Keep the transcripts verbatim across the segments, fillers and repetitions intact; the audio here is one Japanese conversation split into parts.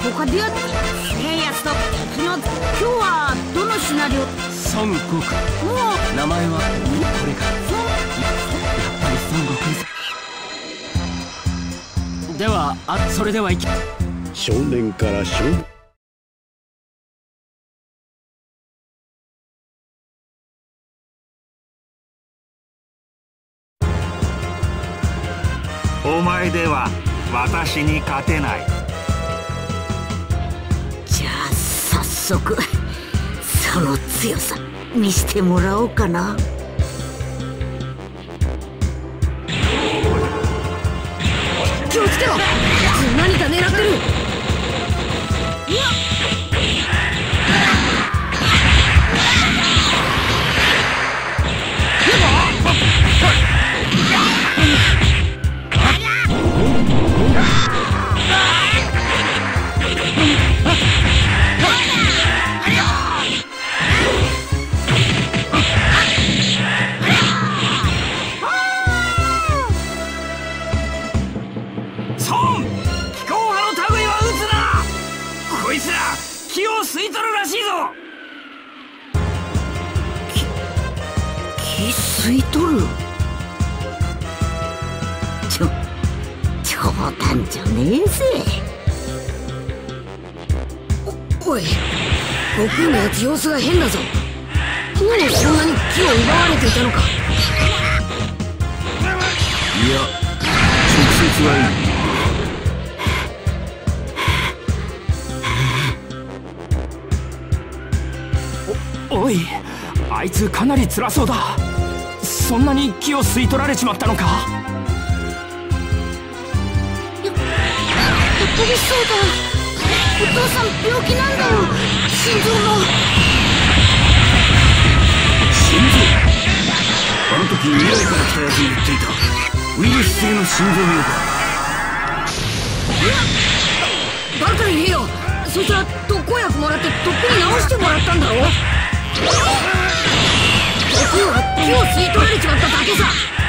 他でやっせいやつと昨日今日はどのシナリオ？ 孫悟空。もう名前はこれか。やっぱり孫悟空さん。ではあそれではいき少年から少年。 お前では私に勝てない。 じゃあ早速その強さ見せてもらおうかな。気をつけろ、何か狙ってる。うわっ気を吸い取るらしいぞ。 気吸い取る？ちょ冗談じゃねえぜ。おおい、悟空のやつ様子が変だぞ。もうそんなに気を奪われていたのか。 いや直接はいい。 おい、あいつかなり辛そうだ。そんなに気を吸い取られちまったのか。や、 やっぱりそうだ。お父さん病気なんだよ。心臓の心臓。あの時未来から来たやつに言っていたウイルス性の心臓病か。 バカに言えよ。そしたら特効薬もらってとっくに治してもらったんだろ。僕は気を吸い取られちまっただけさ。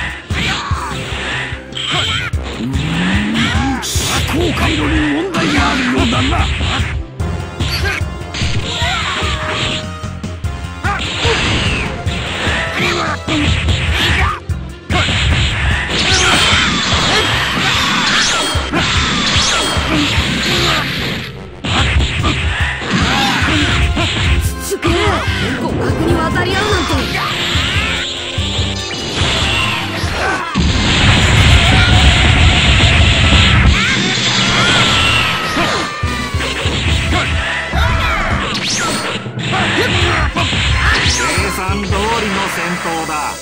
うーん、思考回路に問題があるようだな。 すげえ、互角に渡り合うなんて。 計算通りの戦闘だ。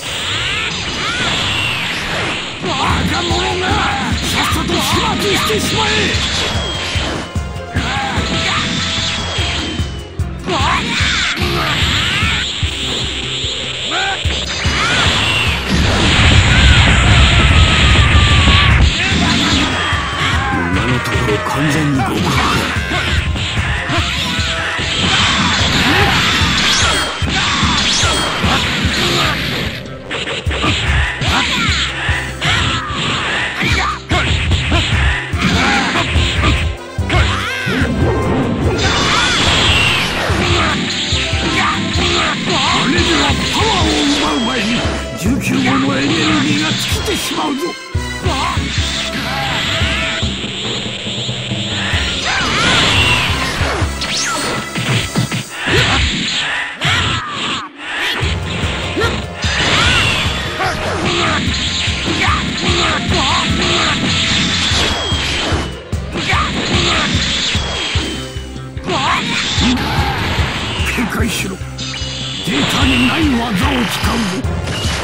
バカ者がさっさと始末してしまえ。今のところ完全に合格か。あれではパワーを奪う前にじゅうきゅうごうのエネルギーが尽きてしまうぞ。警戒しろ。データにない技を使うぞ。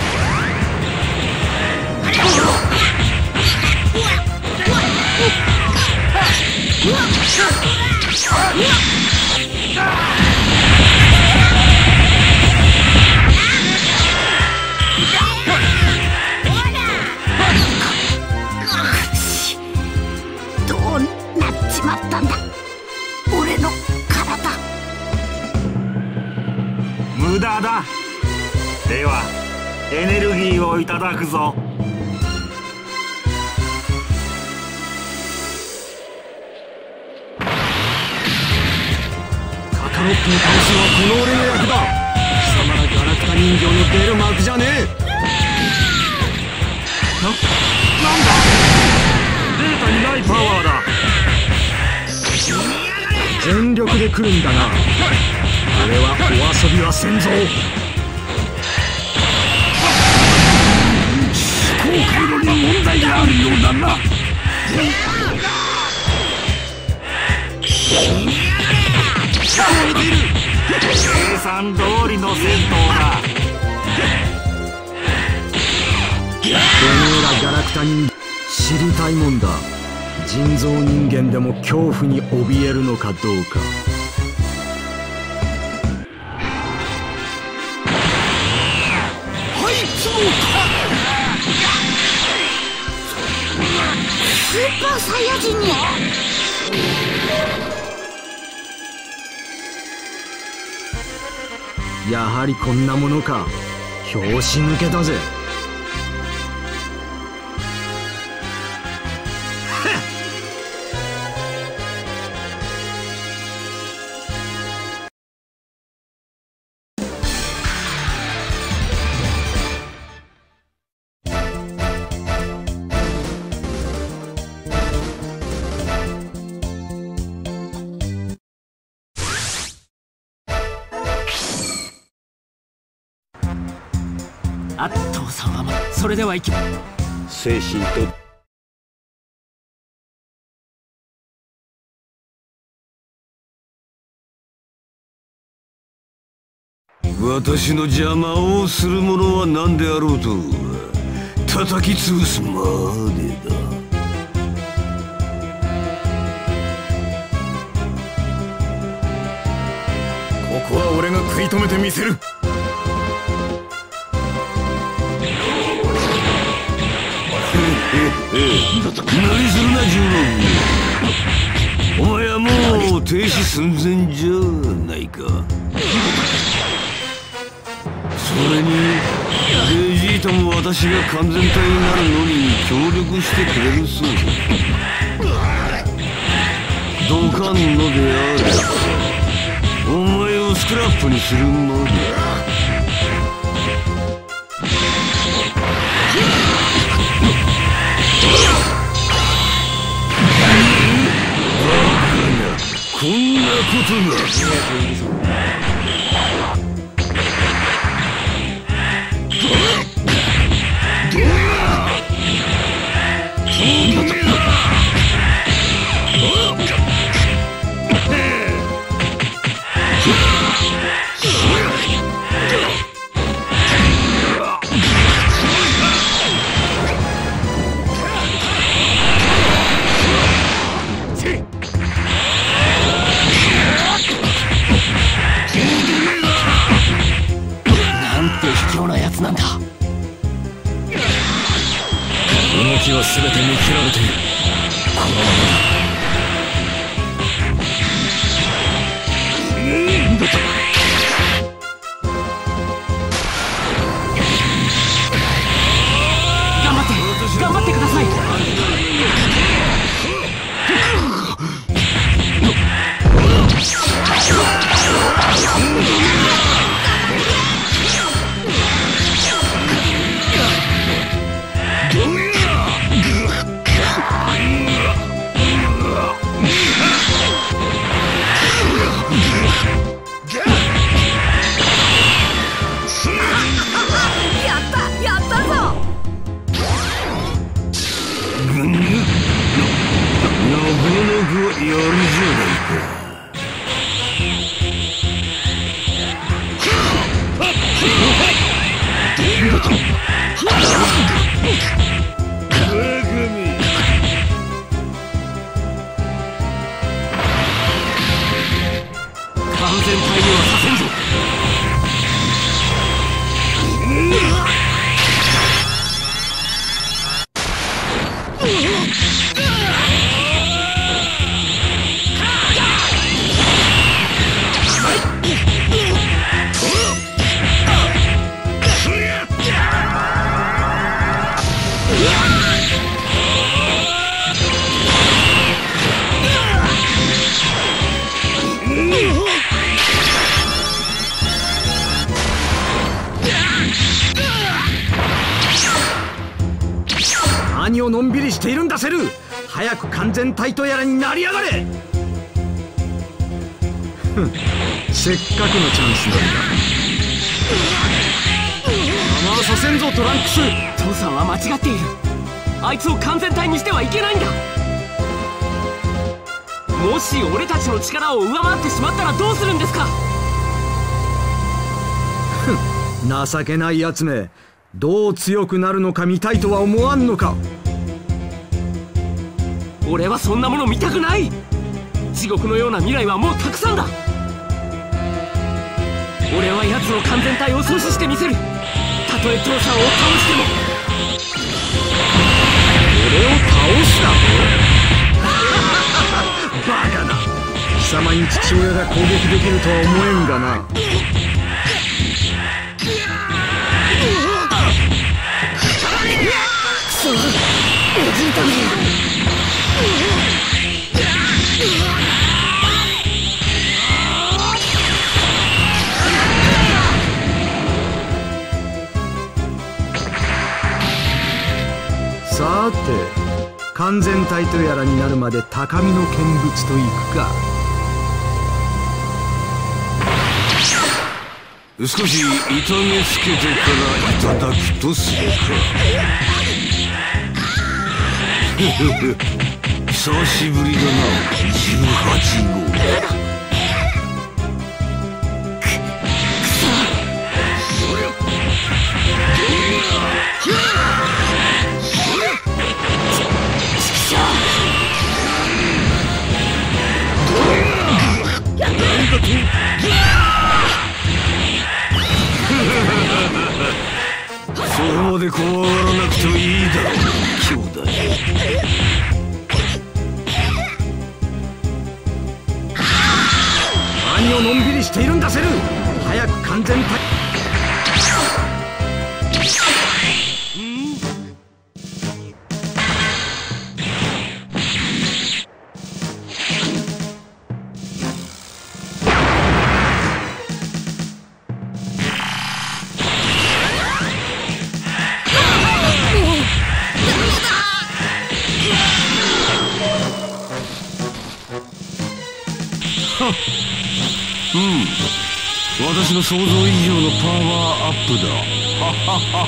どうなっちまったんだ、俺の体。 無駄だ。ではエネルギーをいただくぞ。 ロックを倒すのはこの俺の役だ。貴様らガラクタ人形のベルマークじゃねえ。な、なんだ。データにないパワーだ。全力で来るんだな。俺はお遊びはせんぞ。思考回路に問題があるようだな。 計算通りの戦闘だ。 てめえらガラクタ人知りたいもんだ。人造人間でも恐怖に怯えるのかどうか。 はい、そうか。スーパーサイヤ人に。 やはりこんなものか。拍子抜けだぜ。あっ父さんは、ま、それではいき精神と私の邪魔をする者は何であろうと叩き潰すまでだ。 ここは俺が食い止めてみせる。 無理するなジュロン。お前はもう停止寸前じゃないか。それにベジータも私が完全体になるのに協力してくれるそうだ。どかんのであればお前をスクラップにするまで。こんなことが。 なんだ。動きは全て見切られている。このままだ。頑張って頑張ってください。 しているんだセル。早く完全体とやらになりやがれ。ふん、せっかくのチャンスなんだ。邪魔はさせんぞトランクス。 父さんは間違っている。あいつを完全体にしてはいけないんだ。もし俺たちの力を上回ってしまったらどうするんですか。 ふん、情けないやつめ。どう強くなるのか見たいとは思わんのか。 俺はそんなもの見たくない。地獄のような未来はもうたくさんだ。俺は奴の完全体を阻止してみせる。たとえ父さんを倒しても。 俺を倒すだとバカな。貴様に父親が攻撃できるとは思えんがな。 くそ、おじいため。 さて、完全体とやらになるまで高みの見物といくか。 少し痛めつけてからいただくとするか。久しぶりだな、じゅうはちごう。そこまで怖がらなくてもいいだろう、兄弟。 何をのんびりしているんだセル。早く完全体。 うん、私の想像以上のパワーアップだ。ははは。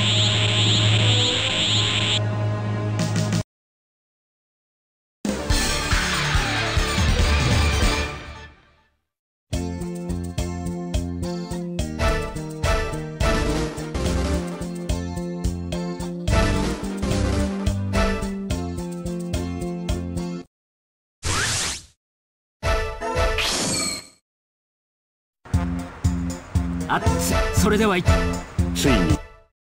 あ、そ、それではいついに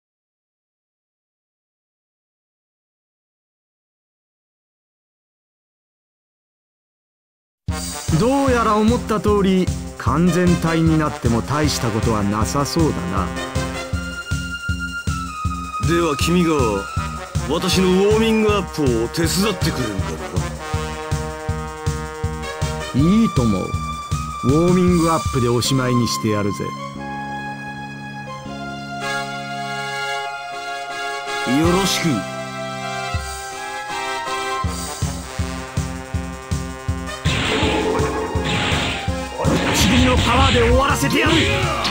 どうやら思った通り完全体になっても大したことはなさそうだな。 では君が私のウォーミングアップを手伝ってくれるかな。 いいとも。ウォーミングアップでおしまいにしてやるぜ。 よろしく。 ちぎりのパワーで終わらせてやる。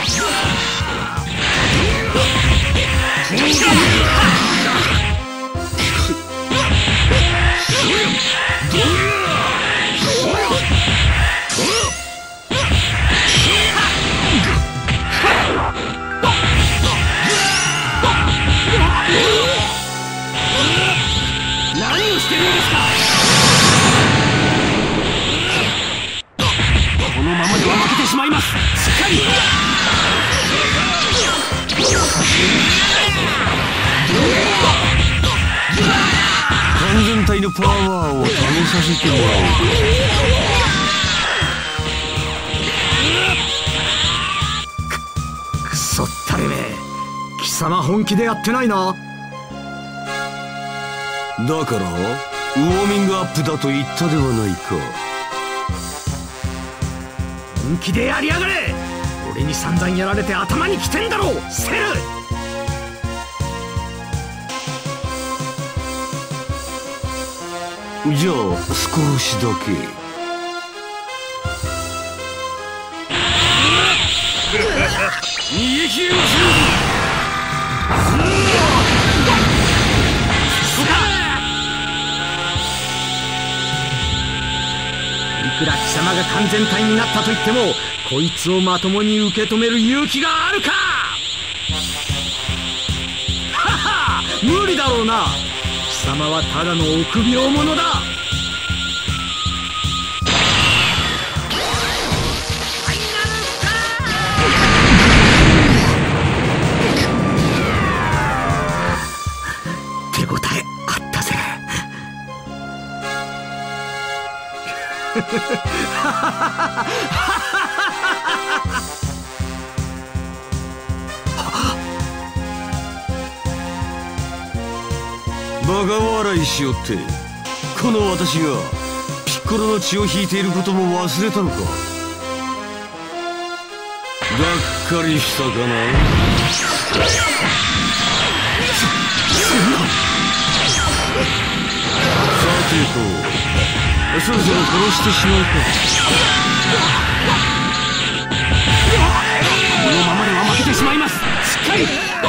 何をしてるんですか。このままでは負けてしまいます。しっかり。 完全体のパワーを試させてもらおうか。くそったれめ。貴様本気でやってないな。 だからウォーミングアップだと言ったではないか。 本気でやりやがれ。俺に散々やられて頭にきてんだろセル。 じゃあ少しだけ。 逃げ切れません。 いくら貴様が完全体になったと言っても、こいつをまともに受け止める勇気があるか。はは、無理だろうな。貴様はただの臆病者だ。手応えあったぜ。 バカ笑いしよって、この私がピッコロの血を引いていることも忘れたのか。がっかりしたかな。さてと、そろそろ殺してしまうか。 このままでは負けてしまいます。しっかり。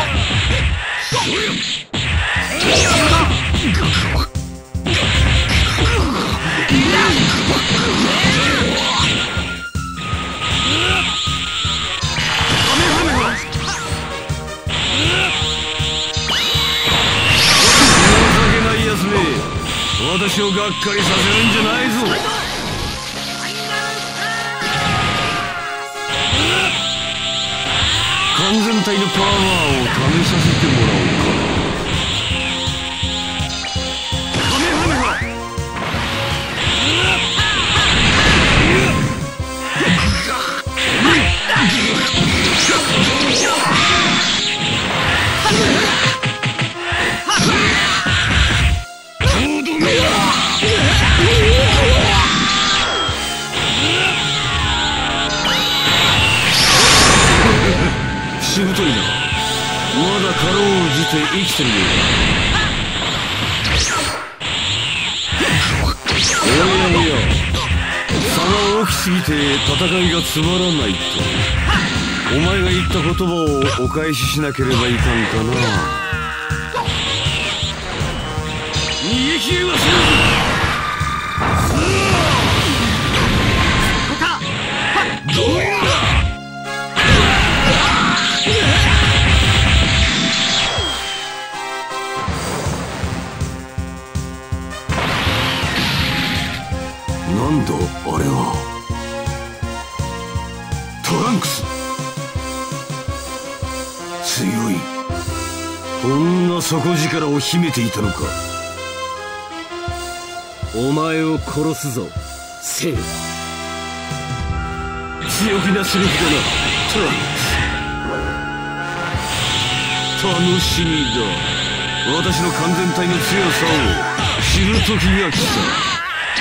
私をがっかりさせるんじゃないぞ。完全体のパワーを試させてもらおうか。しぶといな。まだかろうじて生きてるよ。おやおや、差が大きすぎて戦いがつまらないと、お前が言った言葉をお返ししなければいかんかな。逃げ切れはせん。なんだあれは。トランクス、強い。こんな底力を秘めていたのか。 お前を殺すぞセイル。 強気なセリフだな、トランクス。楽しみだ。私の完全体の強さを知る時が来た。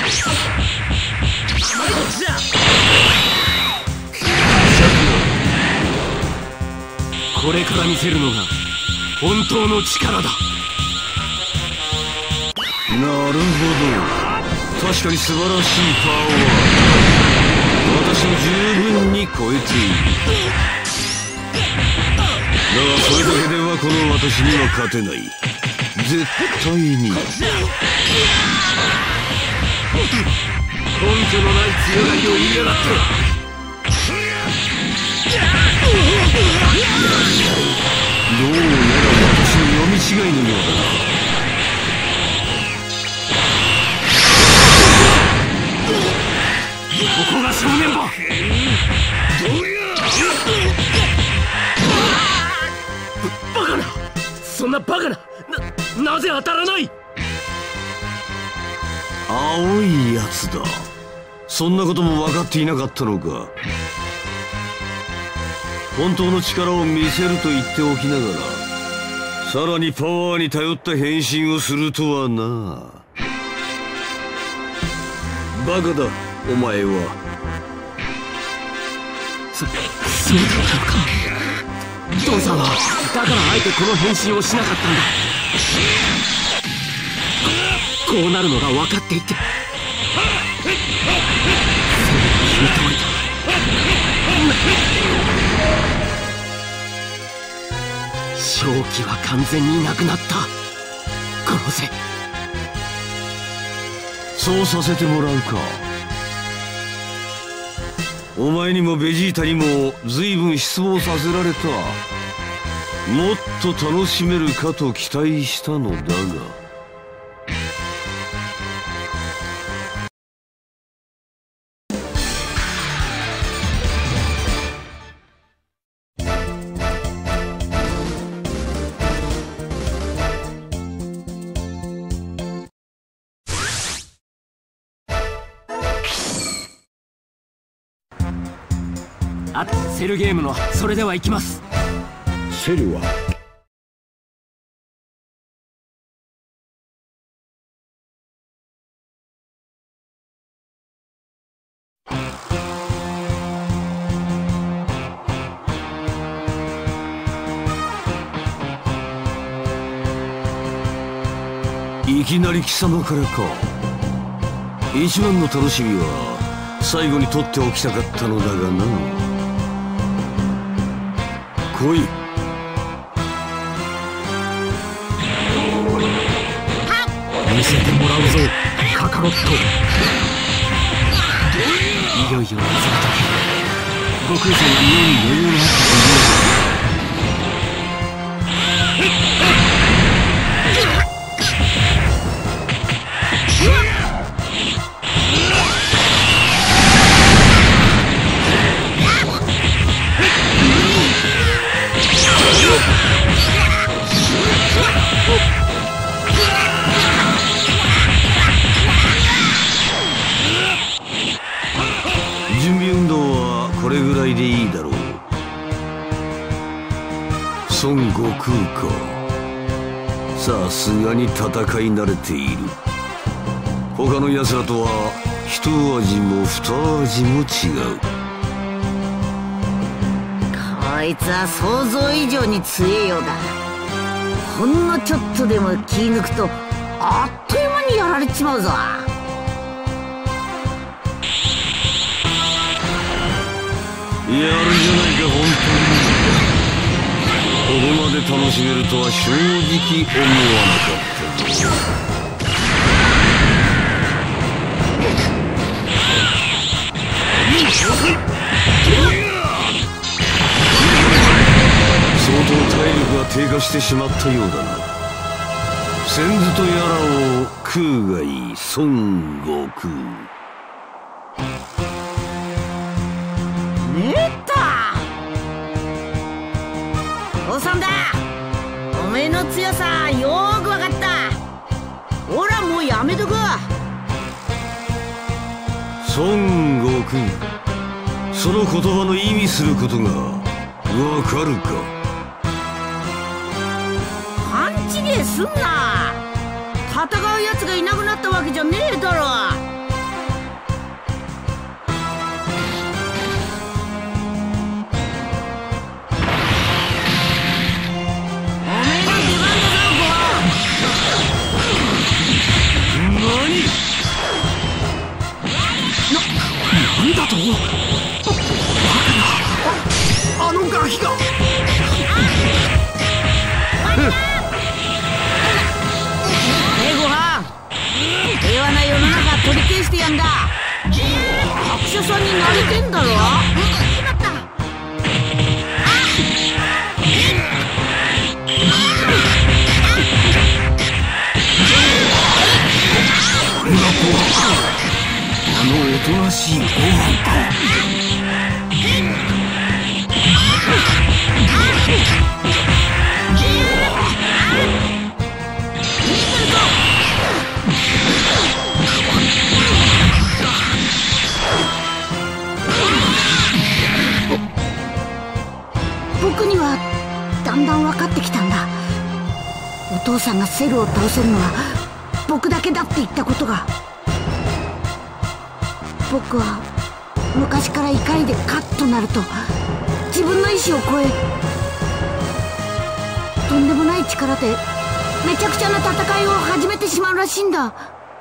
これから見せるのが本当の力だ。 なるほど、確かに素晴らしいパワー。私を十分に超えている。だがそれだけではこの私には勝てない。絶対に。 根拠のない強がりを言いやがって。 どうやら私の読み違いのようだな。 ここが正面場。バカな、そんなバカな、な、なぜ当たらない。 青いやつだ。そんなことも分かっていなかったのか。本当の力を見せると言っておきながら、さらにパワーに頼った変身をするとはな。バカだお前は。 そ、そうだったのか。ドンさんはだからあえてこの変身をしなかったんだ。こ、 こうなるのが分かっていて、言う通りだ。正気は完全になくなった。殺せ。 そうさせてもらうか。お前にもベジータにも随分失望させられた。もっと楽しめるかと期待したのだが。 あ、セルゲームのそれでは行きます。 セルはいきなり貴様からか。一番の楽しみは最後に取っておきたかったのだがな。来い。 見せてもらうぞカカロット。 いよいよその時、悟空さんが妙に余裕があったという。 準備運動はこれぐらいでいいだろう。孫悟空か。さすがに戦い慣れている。他の奴らとは一味も二味も違う。 こいつは想像以上に強えようだ。ほんのちょっとでも気抜くとあっという間にやられちまうぞ。 やるじゃないか。本当にここまで楽しめるとは正直思わなかったぞ。相当体力が低下してしまったようだな。先頭とやらを食うがいい孫悟空。 ねった父さんだ。おめえの強さよーくわかった。ほらもうやめとく。 孫悟空、その言葉の意味することがわかるか。 勘違いすんな。戦うやつがいなくなったわけじゃねえだろ。 なんだと？バカな！あのガキが！ ねえごはん、平和な世の中取り消してやんだ。役者さんになれてんだろ。しまった。 あのおとなしいご飯か。 僕にはだんだん分かってきたんだ。お父さんがセルを倒せるのは僕だけだって言ったことが。僕は昔から怒りでカッとなると自分の意志を超え、とんでもない力でめちゃくちゃな戦いを始めてしまうらしいんだ。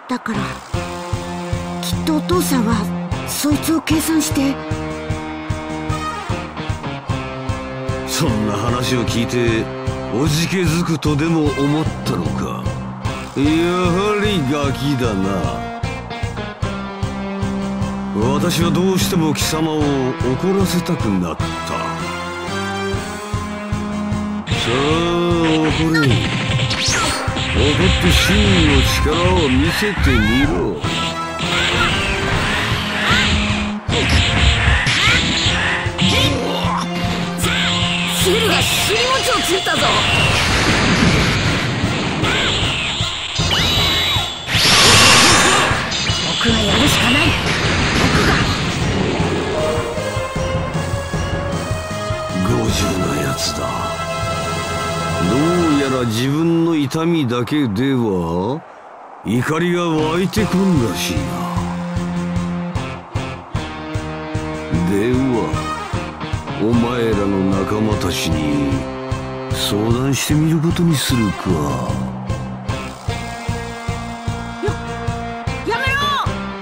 だからきっとお父さんはそいつを計算して。 そんな話を聞いておじけづくとでも思ったのか。やはりガキだな。私はどうしても貴様を怒らせたくなった。さあ怒れ。怒って真の力を見せてみろ。 セルが尻餅をついたぞ。僕がやるしかない。僕が。 強情なやつだ。どうやら自分の痛みだけでは怒りが湧いてくるらしいな。ではお前らの仲間たちに相談してみることにするか。 やめろ。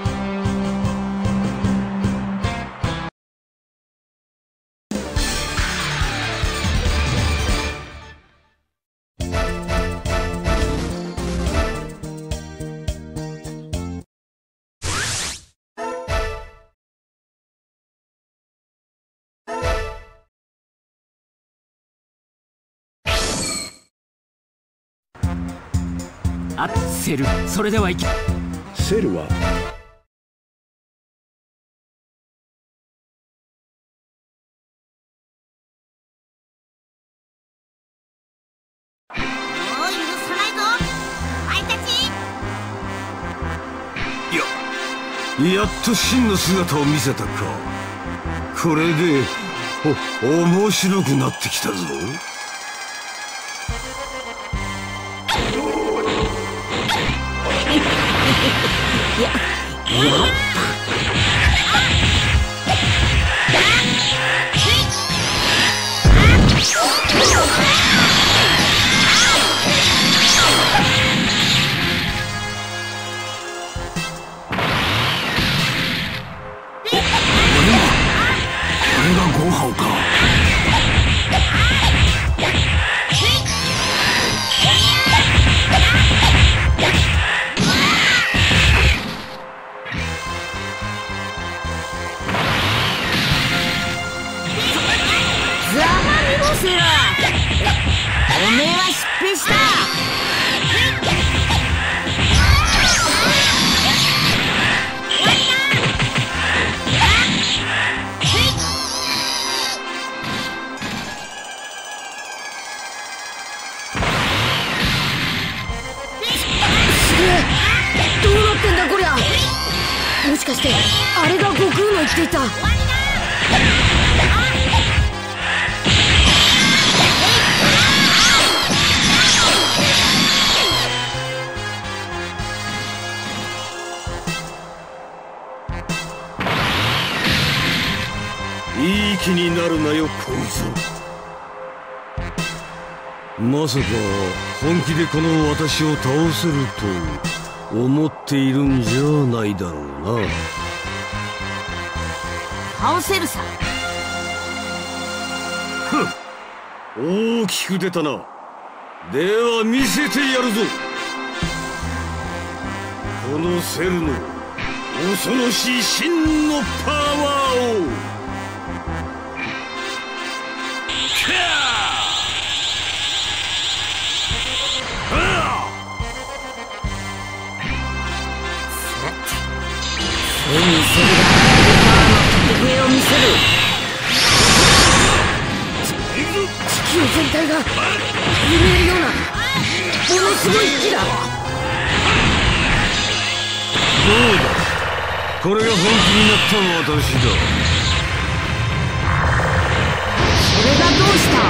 あ、セル、それではいけ。 セルはもう許さないぞお前たち。 いや、やっと真の姿を見せたか。これでお面白くなってきたぞ。 ややったこれがゴーハオか。 おめえは失敗した。どうなってんだこりゃ。もしかしてあれが悟空の言っていた。 いい気になるなよ小僧。まさか本気でこの私を倒せると思っているんじゃないだろうな。 倒せるさ。 ふん、大きく出たな。では見せてやるぞ。このセルの恐ろしい真のパワーを。 ついにセルがパワーの時笛を見せる。地球全体が震えるようなものすごい火だ。 どうだ、これが本気になった私だ。 それがどうした。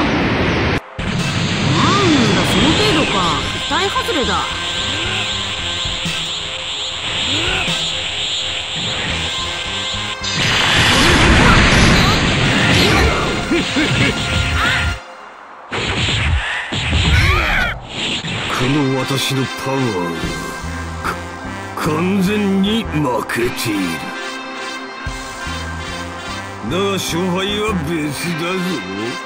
なんだその程度か。期待外れだ。 この私のパワーがか完全に負けている。だが勝敗は別だぞ。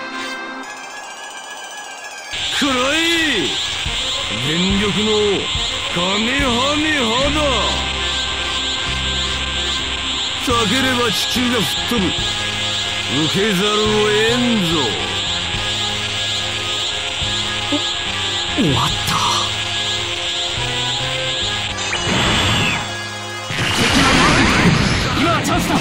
くらえ全力のカメハメハだ。避ければ地球が吹っ飛ぶ。受けざるを得んぞ。 終わった。今はチャンスだ。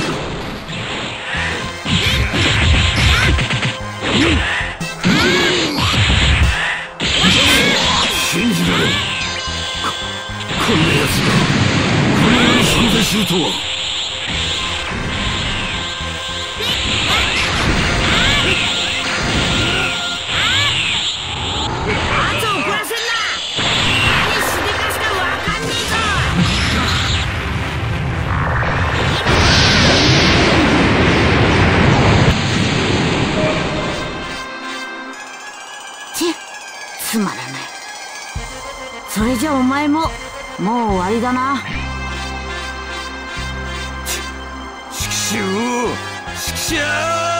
信じられん。ここんなやつがこの世に存在するとは。 圧を怒らせんな。何しでかすかわかんねえぞ。チッ、つまらない。それじゃお前ももう終わりだな。 ちくしょうちくしょう。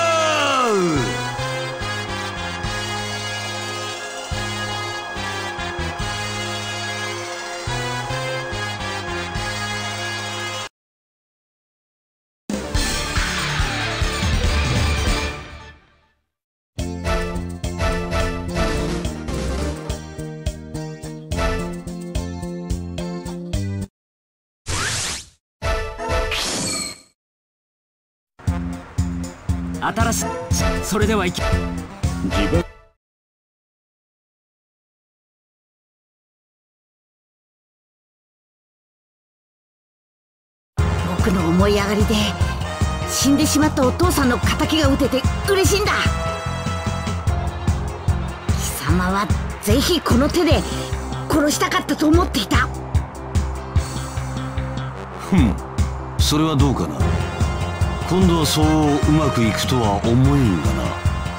新しい。それではいけ。 自爆僕の思い上がりで死んでしまったお父さんの敵が撃てて嬉しいんだ。貴様はぜひこの手で殺したかったと思っていた。 ふん、それはどうかな。今度はそううまくいくとは思えんがな。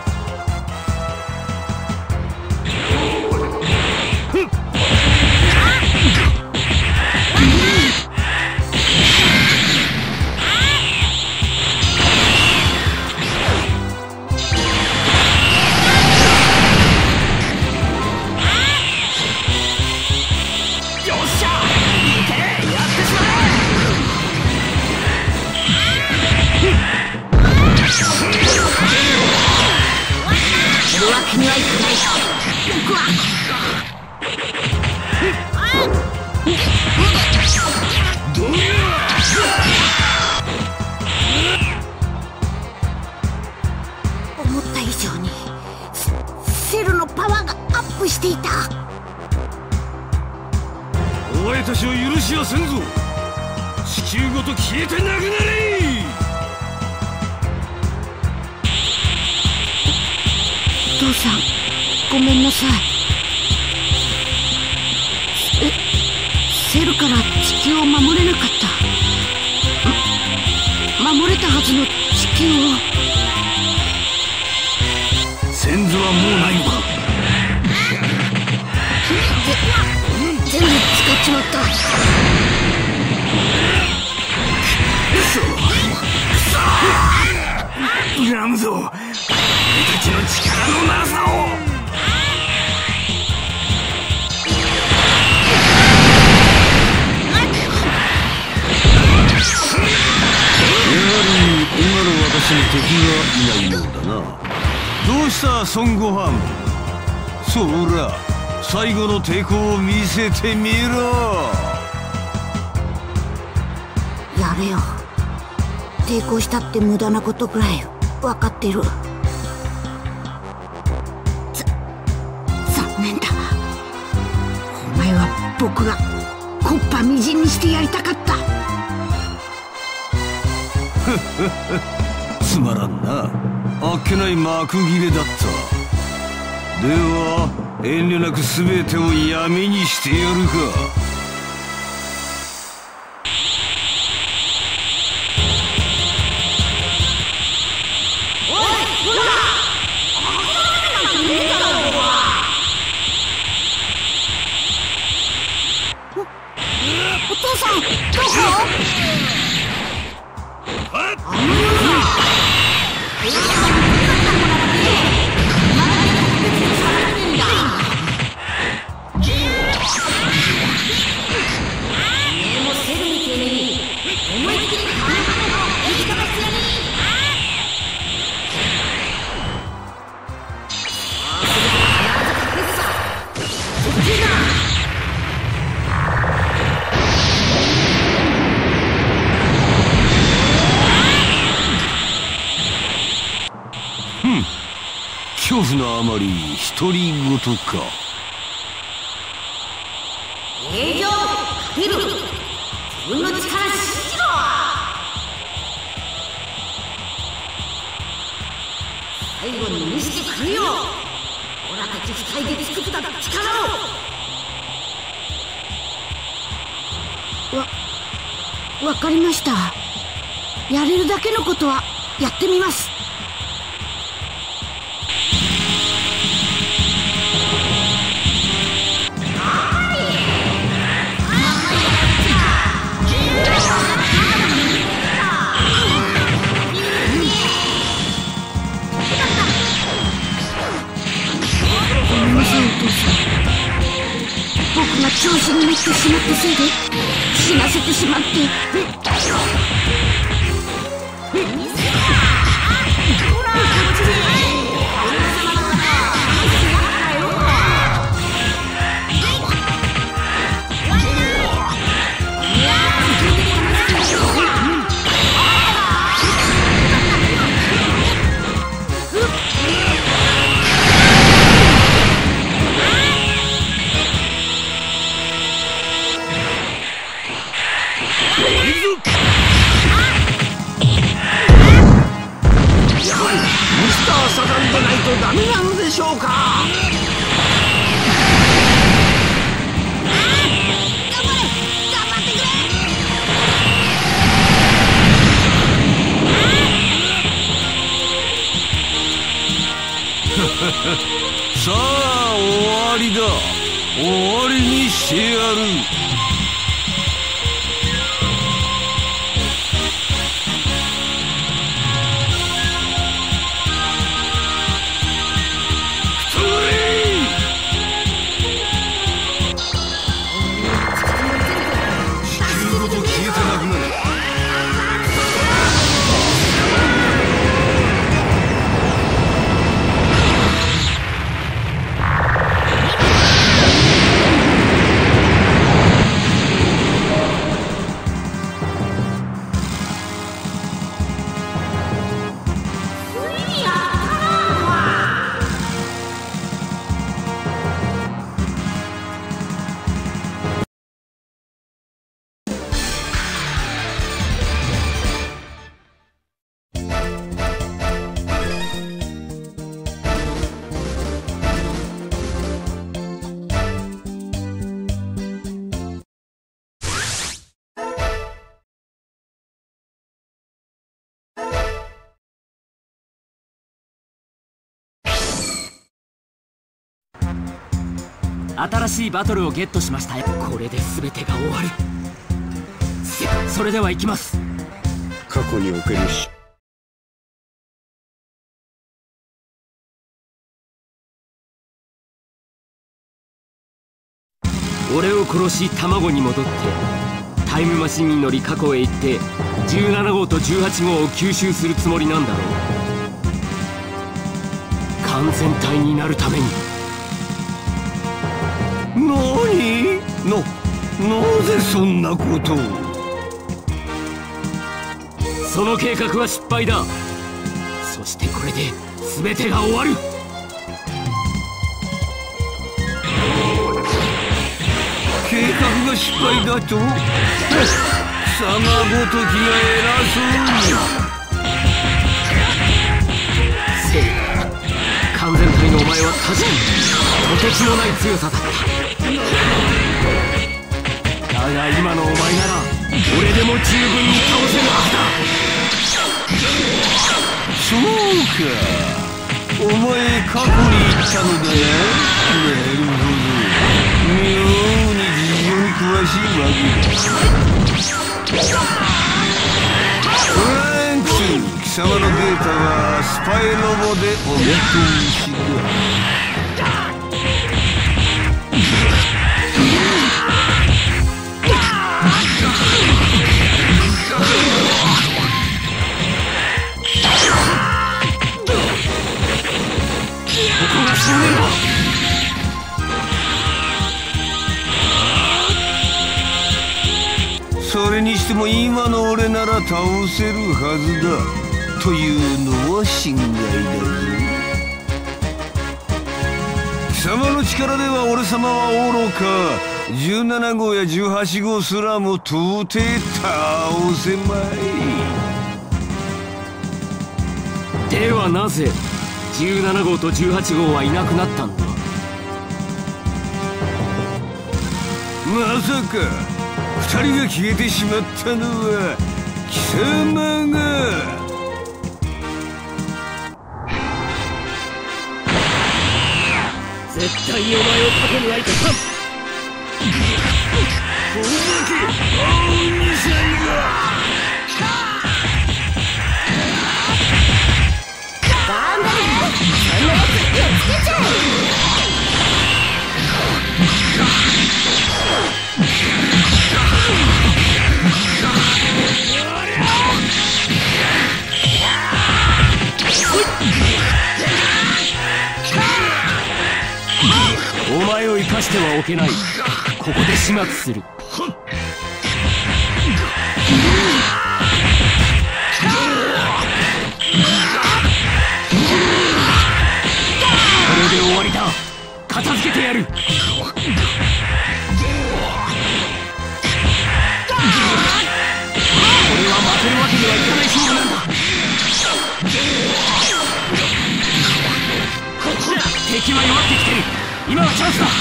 思った以上にセルのパワーがアップしていた。 お前たちを許しはせんぞ。地球ごと消えてなくなれ。 お父さん、ごめんなさい。え、セルから地球を守れなかった。守れたはずの地球を。 先祖はもうないのか。 ぜ全部使っちまった。 恨むぞ、俺たちの力のなさを。やはり今の私に敵がいないようだな。どうした孫悟飯。そら最後の抵抗を見せてみろ。 やれよ。抵抗したって無駄なことぐらい分かってる。ざ残念だ。お前は僕が木っ端みじんにしてやりたかった。 つまらんな。あっけない幕切れだった。では遠慮なく全てを闇にしてやるか。 おお父さん、どこ？あのようなお父さんに手がもらってまだ特別にされてんだ。ねえもセルみてえに思いっきり体をぶちかましてやれ。ああ、それで必ず隠れるさ。そっちだ。 恐怖のあまり独り言か。 大丈夫、勝てる。自分の力信じろ。最後に見せてくれよ、オラたち二人で作った力を。わ、わかりました。やれるだけのことはやってみます。僕が調子に乗ってしまったせいで死なせてしまって。 さあ終わりだ。終わりにしてやる。 新しいバトルをゲットしましたよ。これで全てが終わる。それでは行きます。 過去におけるし俺を殺し卵に戻ってタイムマシンに乗り過去へ行ってじゅうなな号とじゅうはち号を吸収するつもりなんだろう。完全体になるために。 何？な、なぜそんなことを。 その計画は失敗だ。そしてこれで全てが終わる。 計画が失敗だと？貴様ごときが偉そうに。 せい、完全体のお前は確かにとてつもない強さだった。だが今のお前なら俺でも十分に倒せるはずだ。 そうか、お前過去に行ったのだよ。なるほど、妙に事情に詳わしいわけだ。フランクス、貴様のデータはスパイロボでお見通しだ。それにしても今の俺なら倒せるはずだというのは心外だぞ。貴様の力では俺様は愚かじゅうなな号やじゅうはち号すらも到底倒せまい。 ではなぜじゅうなな号とじゅうはち号はいなくなったんだ。 まさか二人が消えてしまったのは貴様が。 絶対にお前を過去にはいかさん。 こんだけ青二歳が頑張れ、そんなやつ手をつけちゃえ。 お前を生かしてはおけない。ここで始末する。これで終わりだ。片付けてやる。これは負けるわけにはいかない勝負なんだ。敵は弱ってきてる。今はチャンスだ。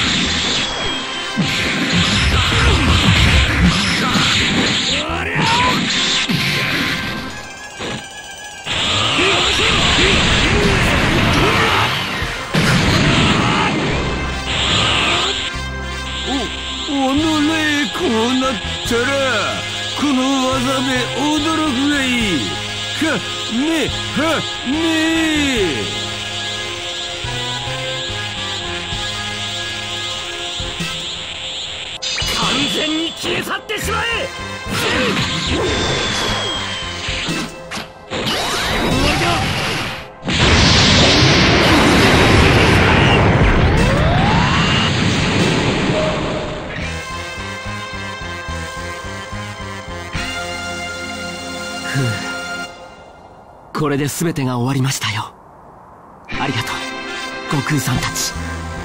お、おのれこうなったらこの技で驚くがいい。かねはね完全に消え去ってしまえ。ふう、これで全てが終わりましたよ。ありがとう悟空さんたち。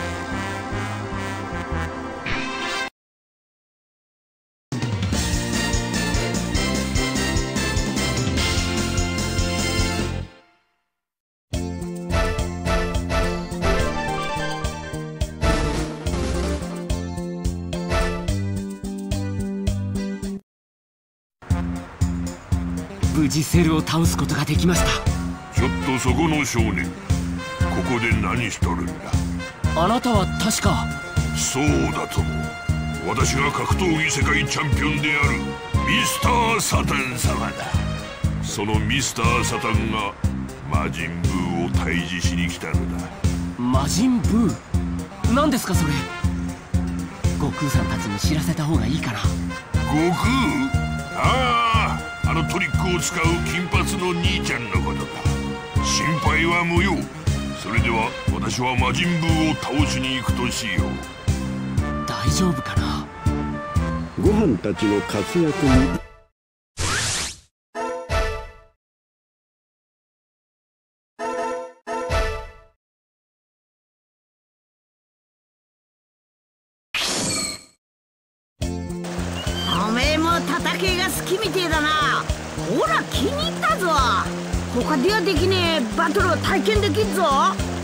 無事セルを倒すことができました。 ちょっとそこの少年、ここで何しとるんだ。 あなたは確か。 そうだとも。私が格闘技世界チャンピオンであるミスター・サタン様だ。そのミスター・サタンが魔人ブーを退治しに来たのだ。 魔人ブー？何ですかそれ。悟空さんたちに知らせた方がいいかな。 悟空？ああ、あのトリックを使う金髪の兄ちゃんのことか。心配は無用。それでは私は魔人ブーを倒しに行くとしよう。 大丈夫かな。 ご飯たちの活躍におめえも叩けが好きみてえだな。ほら気に入ったぞ。他ではできねえバトルを体験できんぞ。